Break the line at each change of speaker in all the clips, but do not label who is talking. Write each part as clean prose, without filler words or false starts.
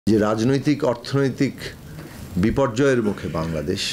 যে রাজনৈতিক অর্থনৈতিক বিপর্যয়ের মুখে বাংলাদেশ,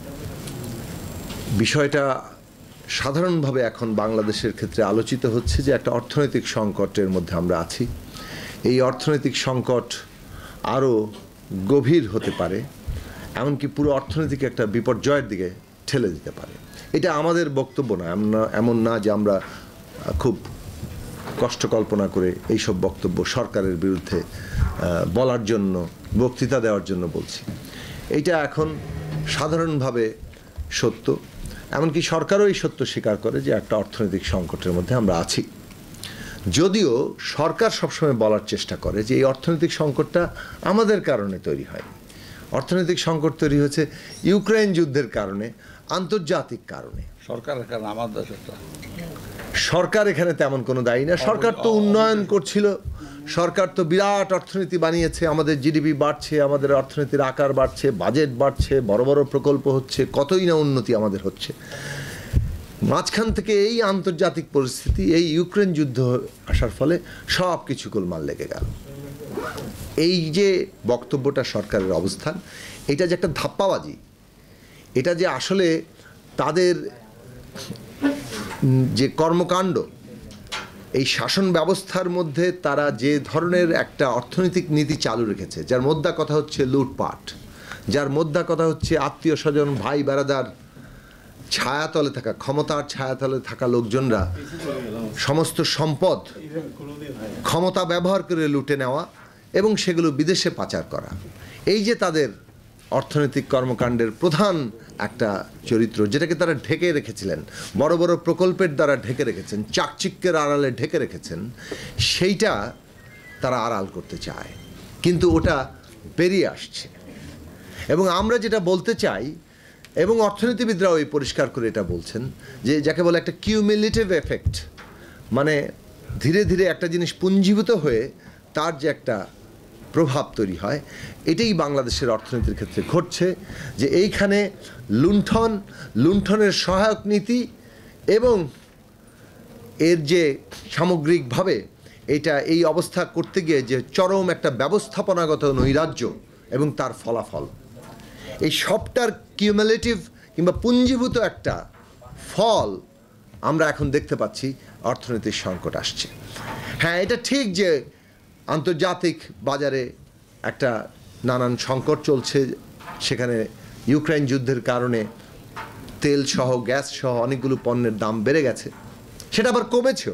বিষয়টা সাধারণভাবে এখন বাংলাদেশের ক্ষেত্রে আলোচিত হচ্ছে যে একটা অর্থনৈতিক সংকটের মধ্যে আমরা আছি। এই অর্থনৈতিক সংকট আরও গভীর হতে পারে, এমনকি পুরো অর্থনৈতিক একটা বিপর্যয়ের দিকে ঠেলে দিতে পারে। এটা আমাদের বক্তব্য না, এমন না যে আমরা খুব কষ্ট কল্পনা করে এইসব বক্তব্য সরকারের বিরুদ্ধে বলার জন্য, বক্তৃতা দেওয়ার জন্য বলছি। এইটা এখন সাধারণভাবে সত্য, এমনকি সরকারও এই সত্য স্বীকার করে যে একটা অর্থনৈতিক সংকটের মধ্যে আমরা আছি। যদিও সরকার সবসময় বলার চেষ্টা করে যে এই অর্থনৈতিক সংকটটা আমাদের কারণে তৈরি হয়। অর্থনৈতিক সংকট তৈরি হয়েছে ইউক্রেন যুদ্ধের কারণে, আন্তর্জাতিক কারণে। সরকার এখানে তেমন কোনো দায়ী না। সরকার তো উন্নয়ন করছিল, সরকার তো বিরাট অর্থনীতি বানিয়েছে, আমাদের জিডিপি বাড়ছে, আমাদের অর্থনীতির আকার বাড়ছে, বাজেট বাড়ছে, বড় বড় প্রকল্প হচ্ছে, কতই না উন্নতি আমাদের হচ্ছে। মাঝখান থেকে এই আন্তর্জাতিক পরিস্থিতি, এই ইউক্রেন যুদ্ধ আসার ফলে সব কিছু গোলমাল লেগে গেল। এই যে বক্তব্যটা সরকারের অবস্থান, এটা যে একটা ধাপ্পাবাজি, এটা যে আসলে তাদের যে কর্মকাণ্ড, এই শাসন ব্যবস্থার মধ্যে তারা যে ধরনের একটা অর্থনৈতিক নীতি চালু রেখেছে, যার মোদ্দা কথা হচ্ছে লুটপাট, যার মোদ্দা কথা হচ্ছে আত্মীয় স্বজন, ভাই বেড়াদার ছায়াতলে থাকা, ক্ষমতার ছায়াতলে থাকা লোকজনরা সমস্ত সম্পদ ক্ষমতা ব্যবহার করে লুটে নেওয়া এবং সেগুলো বিদেশে পাচার করা। এই যে তাদের অর্থনৈতিক কর্মকাণ্ডের প্রধান একটা চরিত্র, যেটাকে তারা ঢেকে রেখেছিলেন, বড় বড় প্রকল্পের দ্বারা ঢেকে রেখেছেন, চাকচিক্যের আড়ালে ঢেকে রেখেছেন, সেইটা তারা আড়াল করতে চায়, কিন্তু ওটা বেরিয়ে আসছে। এবং আমরা যেটা বলতে চাই, এবং অর্থনীতিবিদরাও এই পরিষ্কার করে এটা বলছেন, যে যাকে বলে একটা কিউমুলেটিভ এফেক্ট, মানে ধীরে ধীরে একটা জিনিস পুঞ্জীভূত হয়ে তার যে একটা প্রভাব তৈরি হয়, এটাই বাংলাদেশের অর্থনীতির ক্ষেত্রে ঘটছে। যে এইখানে লুণ্ঠনের সহায়ক নীতি এবং এর যে সামগ্রিকভাবে এটা এই অবস্থা করতে গিয়ে যে চরম একটা ব্যবস্থাপনাগত নৈরাজ্য এবং তার ফলাফল, এই সবটার কিউমুলেটিভ কিংবা পুঞ্জীভূত একটা ফল আমরা এখন দেখতে পাচ্ছি। অর্থনৈতিক সংকট আসছে। হ্যাঁ, এটা ঠিক যে আন্তর্জাতিক বাজারে একটা নানান সংকট চলছে, সেখানে ইউক্রেন যুদ্ধের কারণে তেল সহ, গ্যাস সহ অনেকগুলো পণ্যের দাম বেড়ে গেছে, সেটা আবার কমেছেও।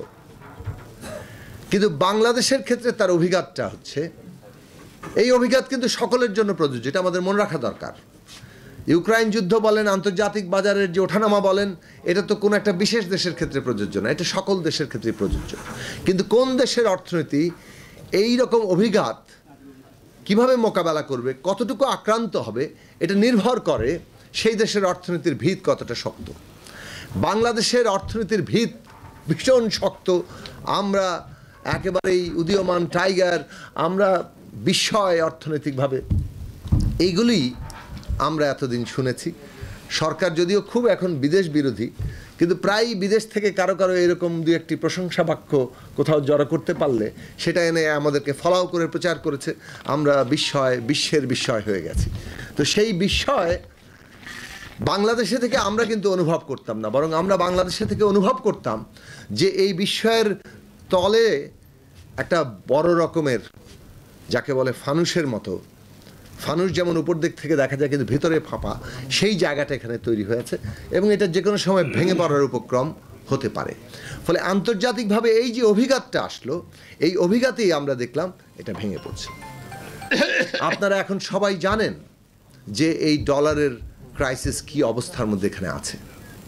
কিন্তু বাংলাদেশের ক্ষেত্রে তার অভিঘাতটা হচ্ছে, এই অভিঘাত কিন্তু সকলের জন্য প্রযোজ্য, এটা আমাদের মনে রাখা দরকার। ইউক্রেন যুদ্ধ বলেন, আন্তর্জাতিক বাজারের যে ওঠানামা বলেন, এটা তো কোনো একটা বিশেষ দেশের ক্ষেত্রে প্রযোজ্য না, এটা সকল দেশের ক্ষেত্রে প্রযোজ্য। কিন্তু কোন দেশের অর্থনীতি এই রকম অভিঘাত কিভাবে মোকাবেলা করবে, কতটুকু আক্রান্ত হবে, এটা নির্ভর করে সেই দেশের অর্থনীতির ভিত কতটা শক্ত। বাংলাদেশের অর্থনীতির ভিত ভীষণ শক্ত। আমরা একেবারেই উদীয়মান টাইগার, আমরা বিস্ময় অর্থনৈতিকভাবে, এইগুলি আমরা এতদিন শুনেছি। সরকার যদিও খুব এখন বিদেশ বিরোধী, কিন্তু প্রায় বিদেশ থেকে কারো কারো এরকম দু একটি প্রশংসা বাক্য কোথাও জড়ো করতে পারলে সেটা এনে আমাদেরকে ফলাও করে প্রচার করেছে। আমরা বিশ্বের বিস্ময় হয়ে গেছি। তো সেই বিস্ময় বাংলাদেশে থেকে আমরা কিন্তু অনুভব করতাম না, বরং আমরা বাংলাদেশে থেকে অনুভব করতাম যে এই বিস্ময়ের তলে একটা বড় রকমের, যাকে বলে ফানুসের মতো, ফানুস যেমন উপর দিক থেকে দেখা যায় কিন্তু ভিতরে ফাঁপা, সেই জায়গাটা এখানে তৈরি হয়েছে এবং এটা যে কোনো সময় ভেঙে পড়ার উপক্রম হতে পারে। ফলে আন্তর্জাতিকভাবে এই যে অভিঘাতটা আসলো, এই অভিঘাতেই আমরা দেখলাম এটা ভেঙে পড়ছে। আপনারা এখন সবাই জানেন যে এই ডলারের ক্রাইসিস কি অবস্থার মধ্যে এখানে আছে।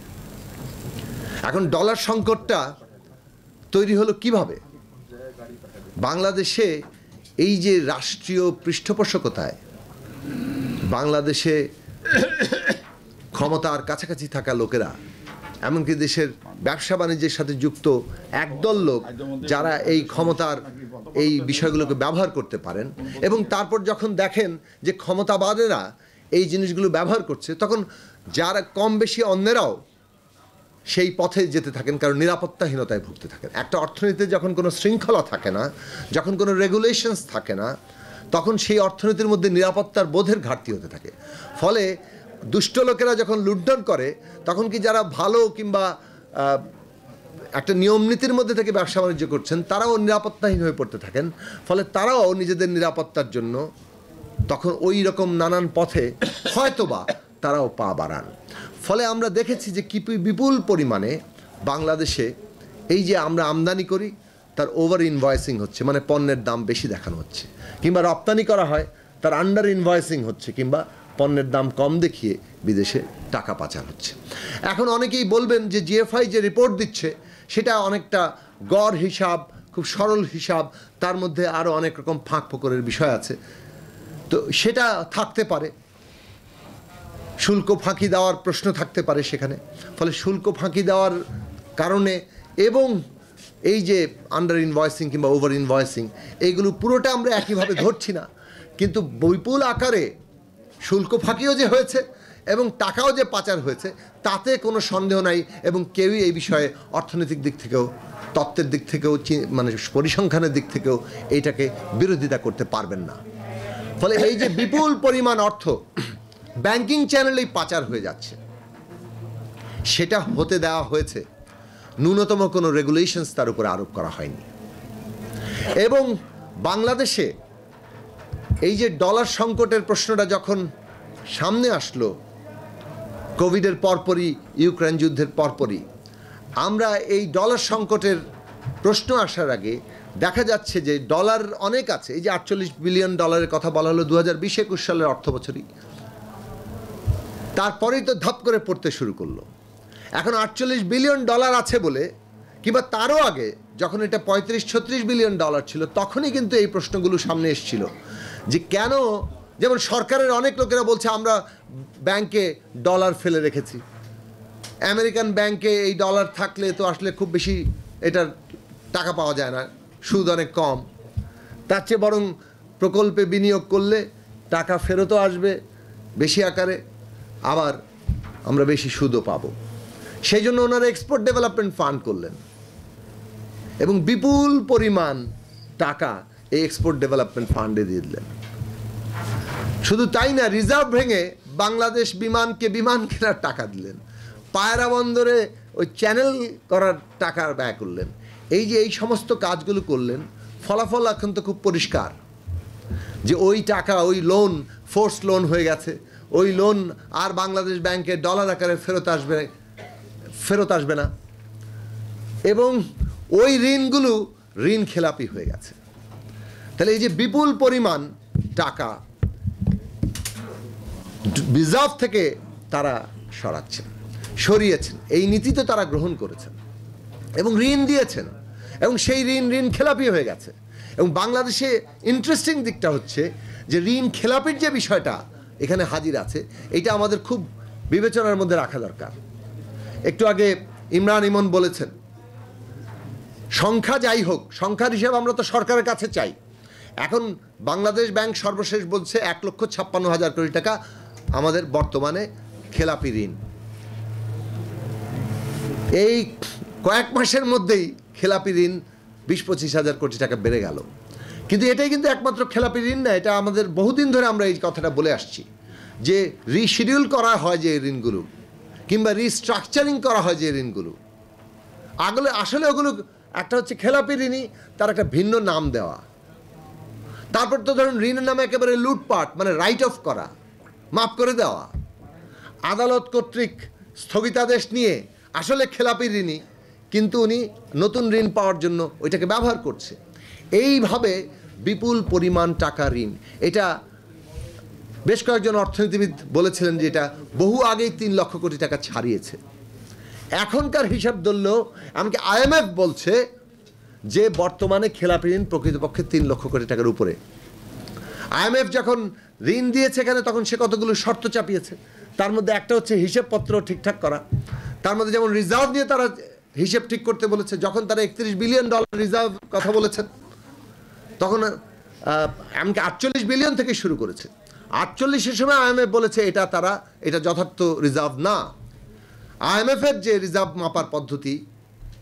এখন ডলার সংকটটা তৈরি হলো কিভাবে? বাংলাদেশে এই যে রাষ্ট্রীয় পৃষ্ঠপোষকতায় বাংলাদেশে ক্ষমতার কাছাকাছি থাকা লোকেরা, এমনকি দেশের ব্যবসা বাণিজ্যের সাথে যুক্ত একদল লোক, যারা এই ক্ষমতার এই বিষয়গুলোকে ব্যবহার করতে পারেন, এবং তারপর যখন দেখেন যে ক্ষমতাবাদেরা এই জিনিসগুলো ব্যবহার করছে, তখন যারা কম বেশি অন্যেরাও সেই পথে যেতে থাকেন, কারণ নিরাপত্তাহীনতায় ভুগতে থাকেন। একটা অর্থনীতিতে যখন কোনো শৃঙ্খলা থাকে না, যখন কোনো রেগুলেশনস থাকে না, তখন সেই অর্থনীতির মধ্যে নিরাপত্তার বোধের ঘাটতি হতে থাকে। ফলে দুষ্ট লোকেরা যখন লুণ্ঠন করে তখন কি যারা ভালো কিংবা একটা নিয়ম নীতির মধ্যে থেকে ব্যবসা বাণিজ্য করছেন তারাও নিরাপত্তাহীন হয়ে পড়তে থাকেন। ফলে তারাও নিজেদের নিরাপত্তার জন্য তখন ওই রকম নানান পথে হয়তোবা তারাও পা বাড়ান। ফলে আমরা দেখেছি যে কি বিপুল পরিমাণে বাংলাদেশে এই যে আমরা আমদানি করি তার ওভার ইনভয়েসিং হচ্ছে, মানে পণ্যের দাম বেশি দেখানো হচ্ছে, কিংবা রপ্তানি করা হয় তার আন্ডার ইনভয়েসিং হচ্ছে, কিংবা পণ্যের দাম কম দেখিয়ে বিদেশে টাকা পাচার হচ্ছে। এখন অনেকেই বলবেন যে জিএফআই যে রিপোর্ট দিচ্ছে সেটা অনেকটা গড় হিসাব, খুব সরল হিসাব, তার মধ্যে আরও অনেক রকম ফাঁক ফোকরের বিষয় আছে। তো সেটা থাকতে পারে, শুল্ক ফাঁকি দেওয়ার প্রশ্ন থাকতে পারে সেখানে। ফলে শুল্ক ফাঁকি দেওয়ার কারণে এবং এই যে আন্ডার ইনভয়েসিং কিংবা ওভার ইনভয়েসিং, এইগুলো পুরোটা আমরা একইভাবে ধরছি না, কিন্তু বিপুল আকারে শুল্ক ফাঁকিও যে হয়েছে এবং টাকাও যে পাচার হয়েছে তাতে কোনো সন্দেহ নাই। এবং কেউই এই বিষয়ে অর্থনৈতিক দিক থেকেও, তত্ত্বের দিক থেকেও, মানে পরিসংখ্যানের দিক থেকেও এইটাকে বিরোধিতা করতে পারবেন না। ফলে এই যে বিপুল পরিমাণ অর্থ ব্যাংকিং চ্যানেলেই পাচার হয়ে যাচ্ছে, সেটা হতে দেওয়া হয়েছে, ন্যূনতম কোনো রেগুলেশনস তার উপরে আরোপ করা হয়নি। এবং বাংলাদেশে এই যে ডলার সংকটের প্রশ্নটা যখন সামনে আসলো কোভিডের পরপরই, ইউক্রেন যুদ্ধের পরপরই, আমরা এই ডলার সংকটের প্রশ্ন আসার আগে দেখা যাচ্ছে যে ডলার অনেক আছে। এই যে 48 বিলিয়ন ডলারের কথা বলা হলো 2020-21 সালের অর্থ বছরই, তারপরেই তো ধাপ করে পড়তে শুরু করলো। এখন 48 বিলিয়ন ডলার আছে বলে, কিংবা তারও আগে যখন এটা 35-36 বিলিয়ন ডলার ছিল, তখনই কিন্তু এই প্রশ্নগুলো সামনে এসেছিল যে কেন, যেমন সরকারের অনেক লোকেরা বলছে আমরা ব্যাংকে ডলার ফেলে রেখেছি, আমেরিকান ব্যাংকে এই ডলার থাকলে তো আসলে খুব বেশি এটার টাকা পাওয়া যায় না, সুদ অনেক কম, তার চেয়ে বরং প্রকল্পে বিনিয়োগ করলে টাকা ফেরতও আসবে বেশি আকারে, আবার আমরা বেশি সুদও পাবো। সেই জন্য ওনারা এক্সপোর্ট ডেভেলপমেন্ট ফান্ড করলেন এবং বিপুল পরিমাণ টাকা এই এক্সপোর্ট ডেভেলপমেন্ট ফান্ডে দিয়ে দিলেন। শুধু তাই না, রিজার্ভ ভেঙে বাংলাদেশ বিমানকে বিমান কেনার টাকা দিলেন, পায়রা বন্দরে ওই চ্যানেল করার টাকা ব্যয় করলেন। এই যে এই সমস্ত কাজগুলো করলেন, ফলাফল এখন তো খুব পরিষ্কার যে ওই টাকা, ওই লোন ফোর্স লোন হয়ে গেছে, ওই লোন আর বাংলাদেশ ব্যাংকে ডলার আকারে ফেরত আসবে না, এবং ওই ঋণগুলো ঋণ খেলাপি হয়ে গেছে। তাহলে এই যে বিপুল পরিমাণ টাকা রিজার্ভ থেকে তারা সরিয়েছেন, এই নীতি তো তারা গ্রহণ করেছেন এবং ঋণ দিয়েছেন, এবং সেই ঋণ খেলাপি হয়ে গেছে। এবং বাংলাদেশে ইন্টারেস্টিং দিকটা হচ্ছে যে ঋণ খেলাপির যে বিষয়টা এখানে হাজির আছে, এটা আমাদের খুব বিবেচনার মধ্যে রাখা দরকার। একটু আগে ইমরান ইমন বলেছেন, সংখ্যা যাই হোক, সংখ্যার হিসাব আমরা তো সরকারের কাছে চাই। এখন বাংলাদেশ ব্যাংক সর্বশেষ বলছে 1,56,000 কোটি টাকা আমাদের বর্তমানে খেলাপি ঋণ। এই কয়েক মাসের মধ্যেই খেলাপি ঋণ 20-25 হাজার কোটি টাকা বেড়ে গেল। কিন্তু এটাই কিন্তু একমাত্র খেলাপি ঋণ না, এটা আমাদের বহুদিন ধরে আমরা এই কথাটা বলে আসছি যে রিশিডিউল করা হয় যে ঋণগুলো, কিংবা রিস্ট্রাকচারিং করা হয় যে ঋণগুলো, আসলে ওগুলো একটা হচ্ছে খেলাপি ঋণই, তার একটা ভিন্ন নাম দেওয়া। তারপর তো ধরুন ঋণের নামে একেবারে লুটপাট, মানে রাইট অফ করা, মাফ করে দেওয়া, আদালত কর্তৃক স্থগিতাদেশ নিয়ে আসলে খেলাপি ঋণই, কিন্তু উনি নতুন ঋণ পাওয়ার জন্য ওইটাকে ব্যবহার করছে। এইভাবে বিপুল পরিমাণ টাকা ঋণ, এটা বেশ কয়েকজন অর্থনীতিবিদ বলেছিলেন যে এটা বহু আগেই 3 লক্ষ কোটি টাকা ছাড়িয়েছে। এখনকার হিসাব ধরলেও এমনকি IMF বলছে যে বর্তমানে খেলাপি ঋণ প্রকৃতপক্ষে 3 লক্ষ কোটি টাকার উপরে। IMF যখন ঋণ দিয়েছে এখানে, তখন সে কতগুলো শর্ত চাপিয়েছে, তার মধ্যে একটা হচ্ছে হিসেবপত্র ঠিকঠাক করা। তার মধ্যে যেমন রিজার্ভ নিয়ে তারা হিসেব ঠিক করতে বলেছে। যখন তারা 31 বিলিয়ন ডলার রিজার্ভ কথা বলেছেন, তখন এমনকি 48 বিলিয়ন থেকে শুরু করেছে। 48-এর সময় IMF বলেছে এটা যথার্থ রিজার্ভ না। IMF-এর যে রিজার্ভ মাপার পদ্ধতি,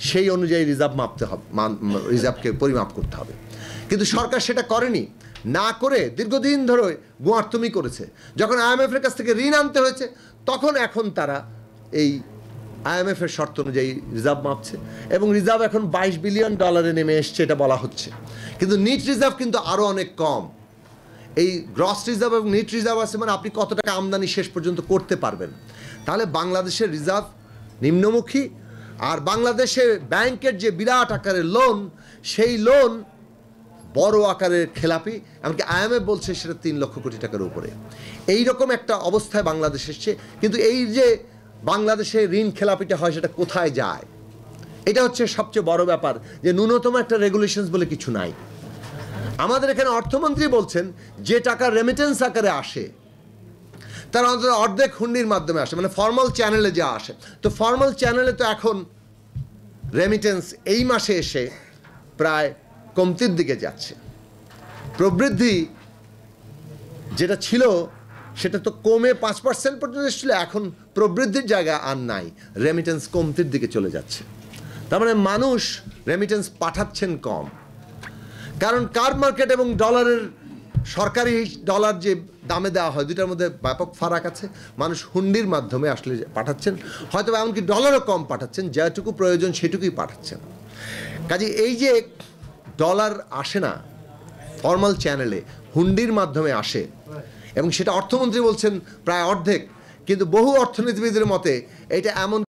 সেই অনুযায়ী রিজার্ভ মাপতে হবে, রিজার্ভকে পরিমাপ করতে হবে। কিন্তু সরকার সেটা করেনি, না করে দীর্ঘদিন ধরে গোয়ার্তুমি করেছে। যখন IMF-এর কাছ থেকে ঋণ আনতে হয়েছে তখন এখন তারা এই IMF-এর শর্ত অনুযায়ী রিজার্ভ মাপছে, এবং রিজার্ভ এখন $22 বিলিয়ন নেমে এসছে এটা বলা হচ্ছে। কিন্তু নিট রিজার্ভ কিন্তু আরও অনেক কম। এই গ্রস রিজার্ভ এবং নিট রিজার্ভ আছে মানে আপনি কত টাকা আমদানি শেষ পর্যন্ত করতে পারবেন। তাহলে বাংলাদেশের রিজার্ভ নিম্নমুখী, আর বাংলাদেশের ব্যাংকের যে বিরাট আকারের লোন, সেই লোন বড় আকারের খেলাপি, এমনকি IMF বলছে সেটা 3 লক্ষ কোটি টাকার উপরে। এই রকম একটা অবস্থায় বাংলাদেশ এসছে। কিন্তু এই যে বাংলাদেশে ঋণ খেলাপিটা হয় সেটা কোথায় যায়, এটা হচ্ছে সবচেয়ে বড় ব্যাপার, যে ন্যূনতম একটা রেগুলেশনস বলে কিছু নাই। আমাদের এখানে অর্থমন্ত্রী বলছেন যে টাকা রেমিটেন্স আকারে আসে তার অন্তত অর্ধেক হুন্ডির মাধ্যমে আসে, মানে ফর্মাল চ্যানেলে যা আসে। তো ফর্মাল চ্যানেলে তো এখন রেমিটেন্স এই মাসে এসে প্রায় কমতির দিকে যাচ্ছে। প্রবৃদ্ধি যেটা ছিল সেটা তো কমে 5% পর্যন্ত এসেছিল, এখন প্রবৃদ্ধির জায়গা আর নাই, রেমিটেন্স কমতির দিকে চলে যাচ্ছে। তার মানে মানুষ রেমিটেন্স পাঠাচ্ছেন কম, কারণ কার মার্কেট এবং ডলারের, সরকারি ডলার যে দামে দেওয়া হয় দুটার মধ্যে ব্যাপক ফারাক আছে। মানুষ হুন্ডির মাধ্যমে আসলে পাঠাচ্ছেন, হয়তো এমনকি ডলারও কম পাঠাচ্ছেন, যেটুকু প্রয়োজন সেটুকুই পাঠাচ্ছেন। কাজে এই যে ডলার আসে না ফর্মাল চ্যানেলে, হুন্ডির মাধ্যমে আসে, এবং সেটা অর্থমন্ত্রী বলছেন প্রায় অর্ধেক, কিন্তু বহু অর্থনীতিবিদের মতে এটা এমন